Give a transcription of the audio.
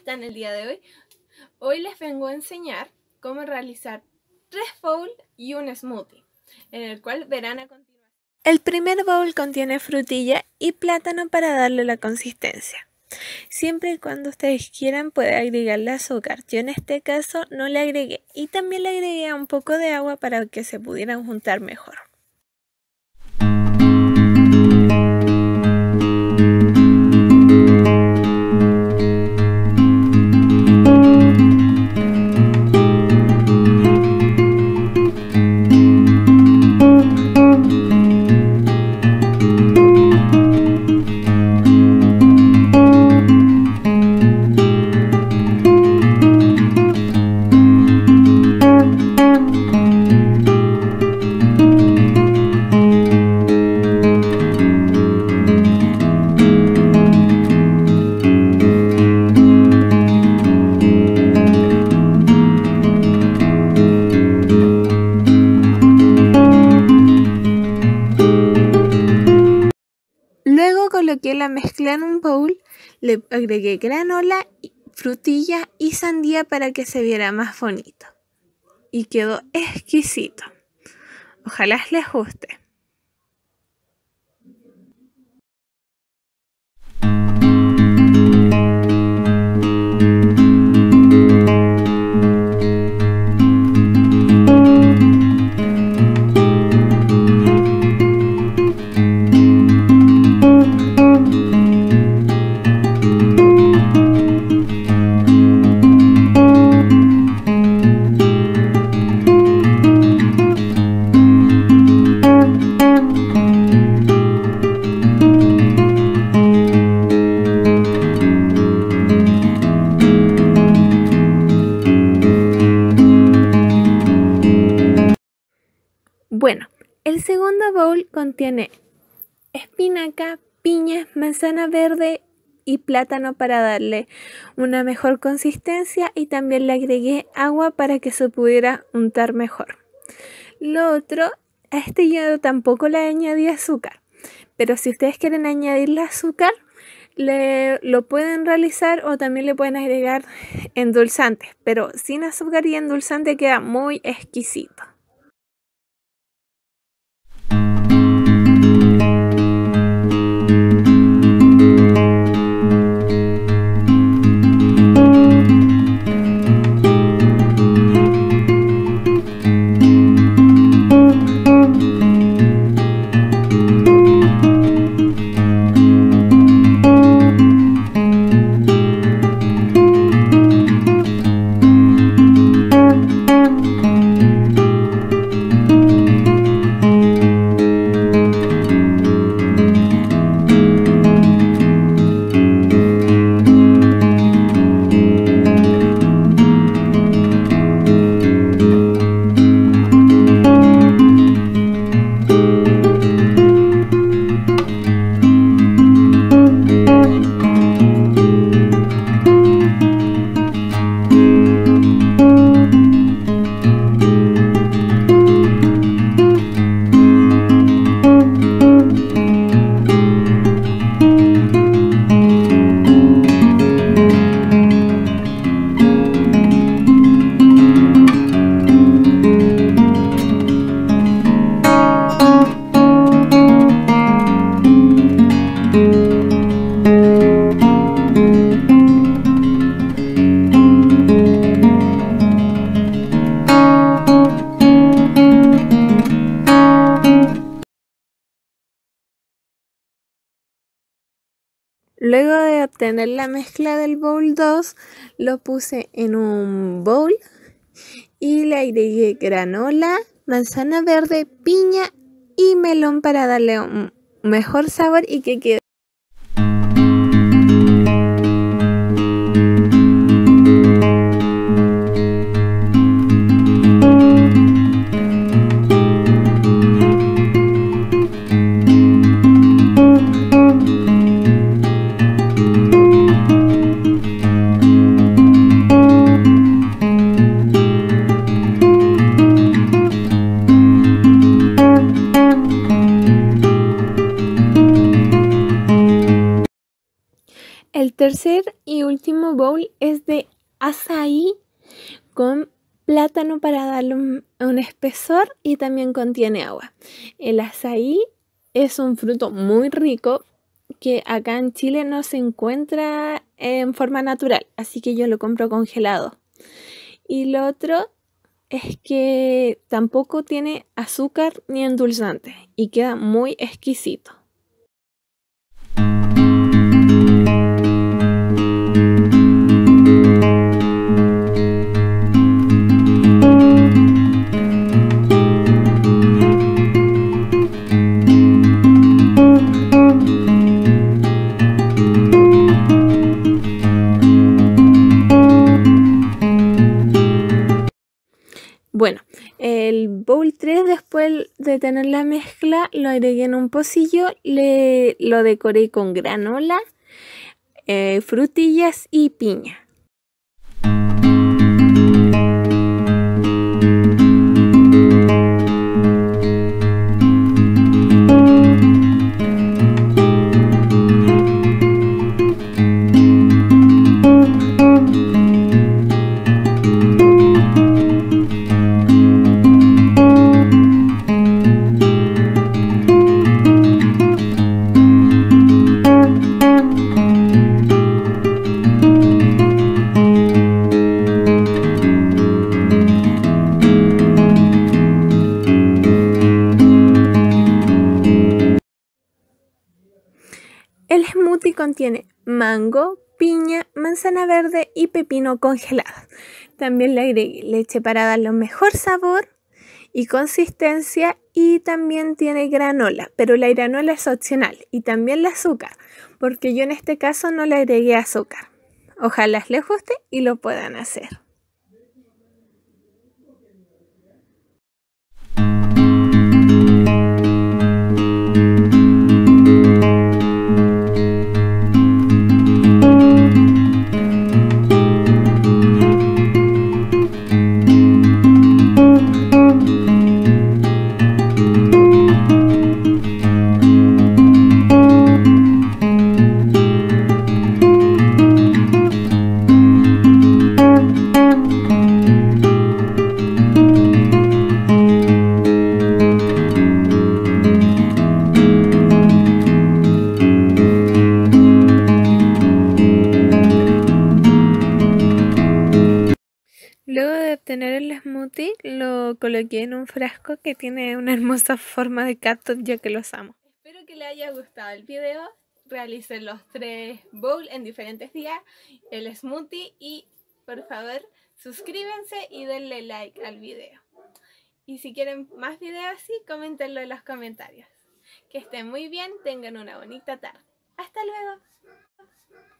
están el día de hoy? Hoy les vengo a enseñar cómo realizar 3 bowls y un smoothie, en el cual verán a continuación. El primer bowl contiene frutilla y plátano para darle la consistencia. Siempre y cuando ustedes quieran pueden agregarle azúcar. Yo en este caso no le agregué y también le agregué un poco de agua para que se pudieran juntar mejor. Luego coloqué la mezcla en un bowl, le agregué granola, frutilla y sandía para que se viera más bonito. Y quedó exquisito. Ojalá les guste. Bueno, el segundo bowl contiene espinaca, piña, manzana verde y plátano para darle una mejor consistencia y también le agregué agua para que se pudiera untar mejor. Lo otro, a este yo tampoco le añadí azúcar, pero si ustedes quieren añadirle azúcar, lo pueden realizar o también le pueden agregar endulzantes, pero sin azúcar y endulzante queda muy exquisito. Luego de obtener la mezcla del bowl 2, lo puse en un bowl y le agregué granola, manzana verde, piña y melón para darle un mejor sabor y que quede. El tercer y último bowl es de azaí con plátano para darle un espesor y también contiene agua. El azaí es un fruto muy rico que acá en Chile no se encuentra en forma natural, así que yo lo compro congelado. Y lo otro es que tampoco tiene azúcar ni endulzante y queda muy exquisito. Bueno, el bowl 3 después de tener la mezcla lo agregué en un pocillo, lo decoré con granola, frutillas y piña. El smoothie contiene mango, piña, manzana verde y pepino congelados. También le agregué leche para darle un mejor sabor y consistencia, y también tiene granola, pero la granola es opcional, y también el azúcar, porque yo en este caso no le agregué azúcar. Ojalá les guste y lo puedan hacer. Luego de obtener el smoothie, lo coloqué en un frasco que tiene una hermosa forma de cactus, ya que los amo. Espero que les haya gustado el video. Realicé los 3 bowls en diferentes días, el smoothie, y por favor suscríbanse y denle like al video. Y si quieren más videos así, coméntenlo en los comentarios. Que estén muy bien, tengan una bonita tarde. Hasta luego.